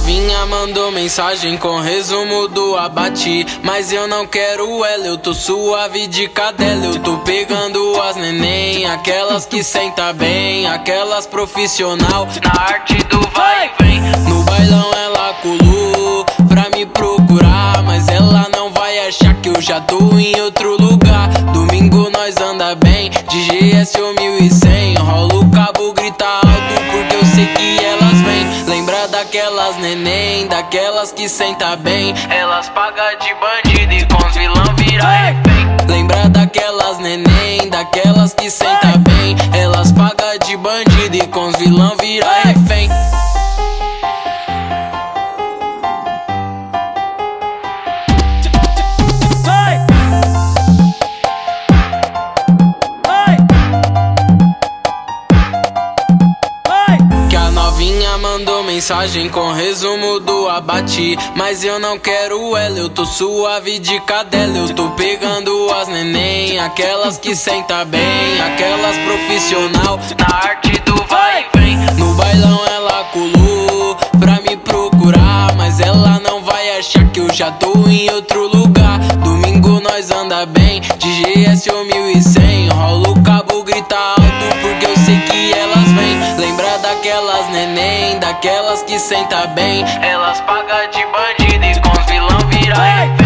novinha mandou mensagem com resumo do abate, mas eu não quero ela, eu tô suave de cadela. Eu tô pegando as neném, aquelas que senta bem, aquelas profissional na arte do vai e vem. No bailão ela colou pra me procurar, mas ela não vai achar que eu já tô em outro lugar. Domingo nós anda bem, de GS ou 1100, rola o cabo, grita alto porque eu sei que elas vêm. Lembra daquelas neném, daquelas que senta bem, elas paga de bandido e com os vilão vira refém. Lembra daquelas neném, daquelas que senta bem, elas paga de bandido e com os vilão vira refém. Mandou mensagem com resumo do abate, mas eu não quero ela, eu tô suave de cadela. Eu tô pegando as neném, aquelas que senta bem, aquelas profissional na arte do vai e vem. No bailão ela colou pra me procurar, mas ela não vai achar que eu já tô em outro lugar. Domingo nós anda bem, de GS ou 1100, rola o cabo, grita alto porque eu sei que elas vêm. Lembra daquelas neném, daquelas que senta bem, elas paga de bandido e com os vilão vira refém.